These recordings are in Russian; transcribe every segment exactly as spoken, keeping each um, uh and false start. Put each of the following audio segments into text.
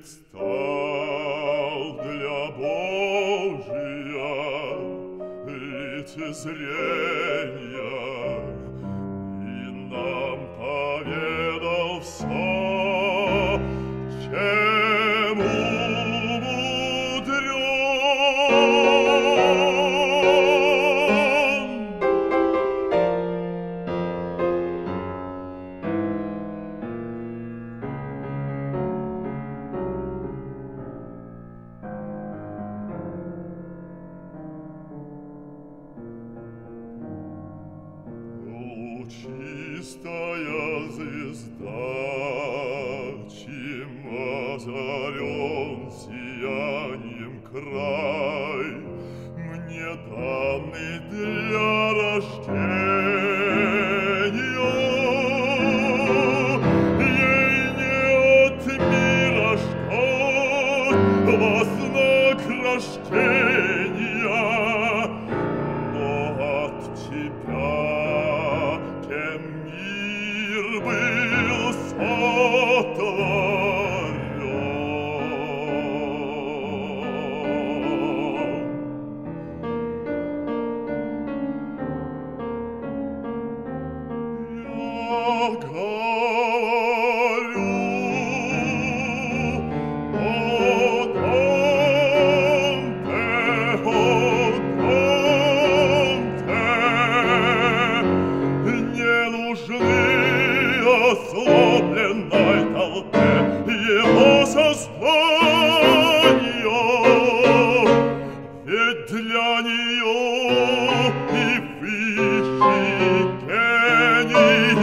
предстал для Божия лицезрения и нам поведал все, чем умудрен. Лучистая звезда, чем озарен сиянием край, мне данный для рождения, ей не от мира ждать вознаграждения, но от тебя, кем мир был сотворен. Я говорю, о Данте, о Данте, не нужны ослабленной толпе его сознания, ведь для нее и высший гений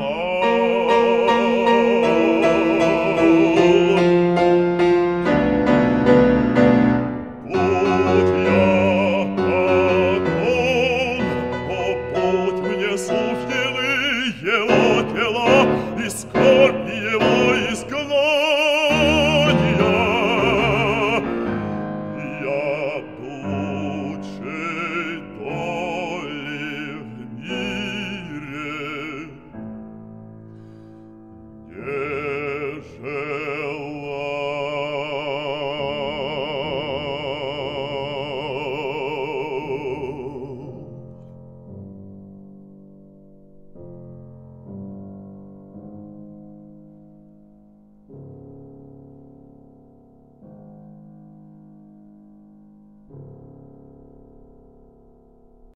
мал. Будь я как он, о, будь мне суждены его тела и скорбь его изгнания, я лучшей доли в мире не